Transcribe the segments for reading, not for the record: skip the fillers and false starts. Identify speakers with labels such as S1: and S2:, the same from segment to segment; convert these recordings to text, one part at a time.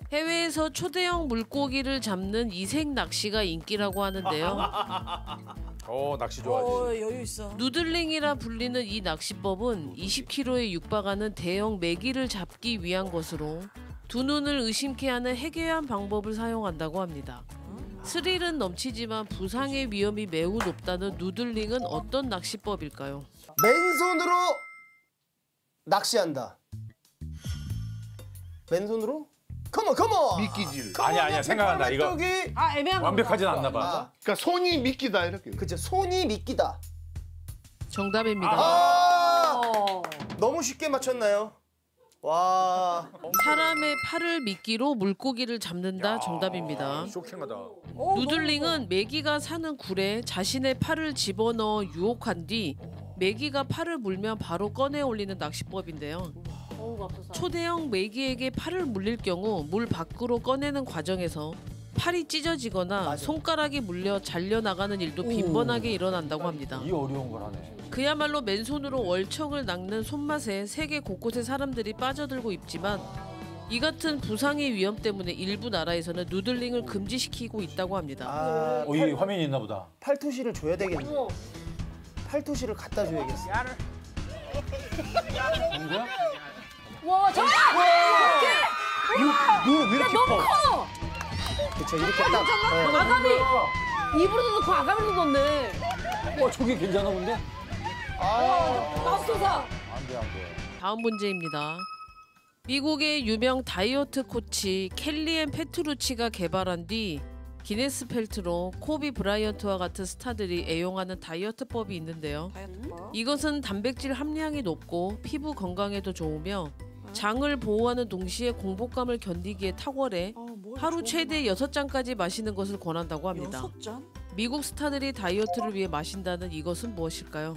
S1: 해외에서 초대형 물고기를 잡는 이색 낚시가 인기라고 하는데요.
S2: 낚시 좋아하지.
S3: 여유 있어.
S1: 누들링이라 불리는 이 낚시법은 20kg에 육박하는 대형 메기를 잡기 위한 것으로 두 눈을 의심케 하는 해괴한 방법을 사용한다고 합니다. 스릴은 넘치지만 부상의 위험이 매우 높다는 누들링은 어떤 낚시법일까요?
S4: 맨손으로 낚시한다. 맨손으로? 컴온!
S2: 미끼질. 아니야 생각한다 이거.
S3: 애매한 거.
S2: 완벽하진 않나 봐.
S5: 그러니까 손이 미끼다 이렇게.
S4: 그죠, 손이 미끼다.
S1: 정답입니다.
S4: 너무 쉽게 맞췄나요? 와.
S1: 사람의 팔을 미끼로 물고기를 잡는다. 정답입니다.
S2: 쇼킹하다.
S1: 누들링은 메기가 사는 굴에 자신의 팔을 집어넣어 유혹한 뒤 메기가 팔을 물면 바로 꺼내 올리는 낚시법인데요. 초대형 메기에게 팔을 물릴 경우 물 밖으로 꺼내는 과정에서 팔이 찢어지거나 손가락이 물려 잘려나가는 일도 빈번하게 일어난다고 합니다.
S2: 이 어려운 걸 하네.
S1: 그야말로 맨손으로 월척을 낚는 손맛에 세계 곳곳의 사람들이 빠져들고 있지만 이 같은 부상의 위험 때문에 일부 나라에서는 누들링을 금지시키고 있다고 합니다.
S2: 이 화면이 있나 보다.
S4: 팔토시를 줘야 되겠네. 팔토시를 갖다 줘야겠어.
S2: 누구야?
S3: 와, 정답!
S2: 왜 이렇게 커?
S4: 그쵸, 이렇게 딱.
S3: 아가미! 입으로도 넣고 아가미도 넣네.
S2: 와 저게 괜찮아 본데?
S3: 맙소사.
S2: 안 돼.
S1: 다음 문제입니다. 미국의 유명 다이어트 코치 켈리앤 페트루치가 개발한 뒤 기네스 펠트로 코비 브라이언트와 같은 스타들이 애용하는 다이어트법이 있는데요. 이것은 단백질 함량이 높고 피부 건강에도 좋으며 장을 보호하는 동시에 공복감을 견디기에 탁월해 하루 최대 6잔까지 마시는 것을 권한다고 합니다.
S3: 6잔?
S1: 미국 스타들이 다이어트를 위해 마신다는 이것은 무엇일까요?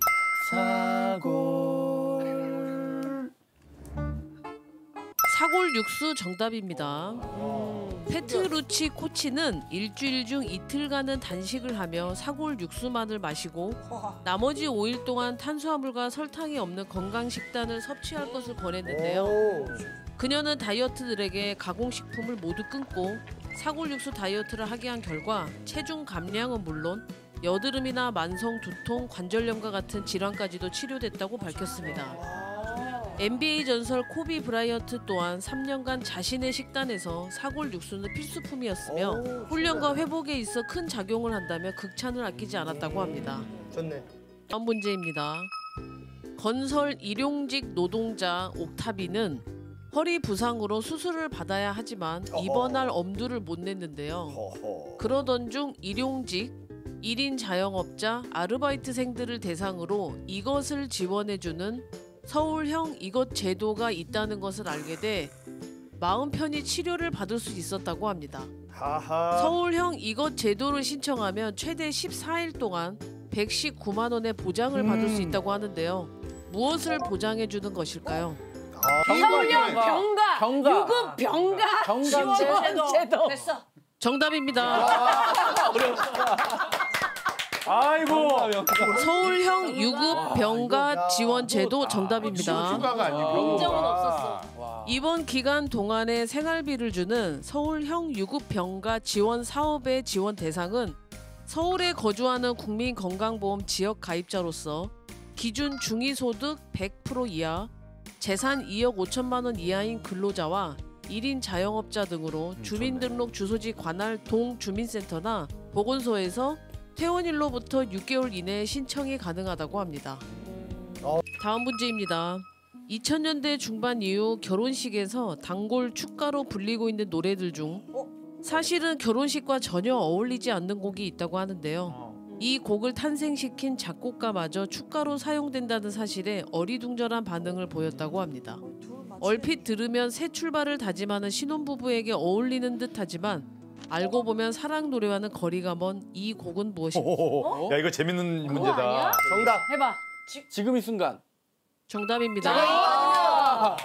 S1: 사골 육수 정답입니다. 페트루치 코치는 일주일 중 이틀간은 단식을 하며 사골 육수만을 마시고 나머지 5일 동안 탄수화물과 설탕이 없는 건강 식단을 섭취할 것을 권했는데요. 그녀는 다이어트들에게 가공식품을 모두 끊고 사골 육수 다이어트를 하게 한 결과 체중 감량은 물론 여드름이나 만성 두통, 관절염과 같은 질환까지도 치료됐다고 밝혔습니다. NBA 전설 코비 브라이언트 또한 3년간 자신의 식단에서 사골 육수는 필수품이었으며 훈련과 회복에 있어 큰 작용을 한다며 극찬을 아끼지 않았다고 합니다.
S4: 좋네.
S1: 다음 문제입니다. 건설 일용직 노동자 옥타비는 허리 부상으로 수술을 받아야 하지만 입원할 엄두를 못 냈는데요. 그러던 중 일용직, 1인 자영업자, 아르바이트생들을 대상으로 이것을 지원해주는 서울형 이것 제도가 있다는 것을 알게 돼 마음 편히 치료를 받을 수 있었다고 합니다. 서울형 이것 제도를 신청하면 최대 14일 동안 119만 원의 보장을 받을 수 있다고 하는데요. 무엇을 보장해주는 것일까요?
S3: 서울형 병가, 유급 병가 지원 제도.
S1: 됐어. 정답입니다.
S2: 아이고.
S1: 서울형 유급 병가 지원 제도 정답입니다.
S5: 휴가가 아니고.
S3: 인정은 없었어.
S1: 이번 기간 동안에 생활비를 주는 서울형 유급 병가 지원 사업의 지원 대상은 서울에 거주하는 국민건강보험 지역 가입자로서 기준 중위소득 100% 이하, 재산 2억 5천만 원 이하인 근로자와 1인 자영업자 등으로 주민등록 주소지 관할 동주민센터나 보건소에서 퇴원일로부터 6개월 이내에 신청이 가능하다고 합니다. 다음 문제입니다. 2000년대 중반 이후 결혼식에서 단골 축가로 불리고 있는 노래들 중 사실은 결혼식과 전혀 어울리지 않는 곡이 있다고 하는데요. 이 곡을 탄생시킨 작곡가마저 축가로 사용된다는 사실에 어리둥절한 반응을 보였다고 합니다. 얼핏 들으면 새 출발을 다짐하는 신혼부부에게 어울리는 듯하지만 알고 보면 사랑 노래와는 거리가 먼 이 곡은 무엇입니까?
S2: 야 이거 재밌는 문제다.
S4: 정답.
S3: 해봐.
S2: 지금 이 순간.
S1: 정답입니다.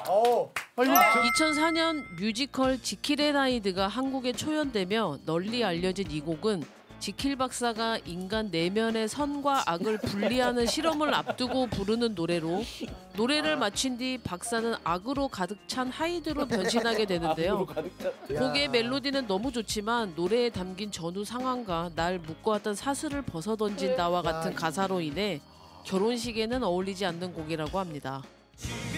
S4: 2004년
S1: 2004년 뮤지컬 지킬의 라이드가 한국에 초연되며 널리 알려진 이 곡은 지킬 박사가 인간 내면의 선과 악을 분리하는 실험을 앞두고 부르는 노래로 노래를 마친 뒤 박사는 악으로 가득 찬 하이드로 변신하게 되는데요. 곡의 멜로디는 너무 좋지만 노래에 담긴 전후 상황과 날 묶어왔던 사슬을 벗어던진 나와 같은 가사로 인해 결혼식에는 어울리지 않는 곡이라고 합니다.